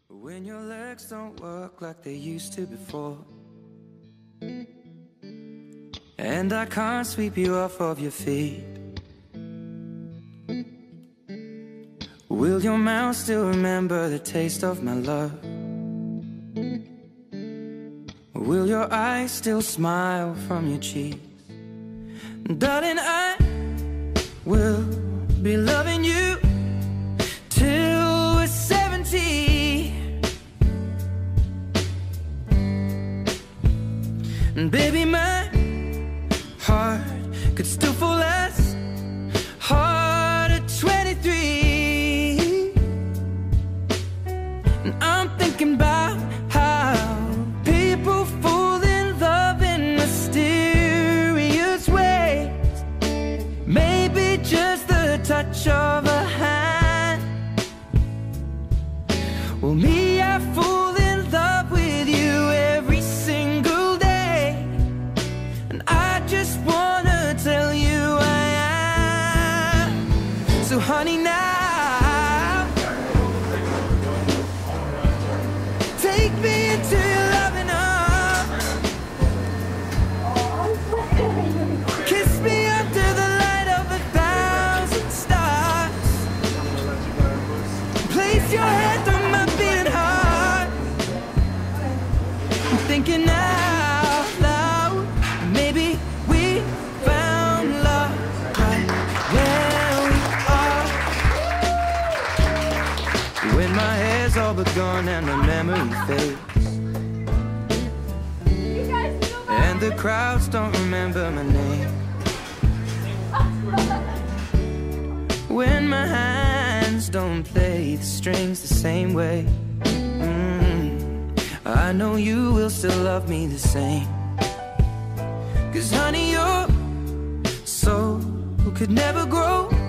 When your legs don't work like they used to before, and I can't sweep you off of your feet, will your mouth still remember the taste of my love? Will your eyes still smile from your cheeks? Darling, I will be loving you till we're 70. And baby, my heart could still fall as hard at 23. And I'm thinking about how people fall in love in mysterious ways. Maybe just the touch of a hand. Well, me, I fall in love with you every single day, and I just wanna tell you I am. So honey, now take me into your loving arms. Kiss me under the light of 1,000 stars. Place your hand on my beating heart. I'm thinking out loud, maybe we found love right where we are. When my hair's all but gone and the memory fades, and the crowds don't remember my name, when my hands don't play the strings the same way, I know you will still love me the same. 'Cause honey, your soul could never grow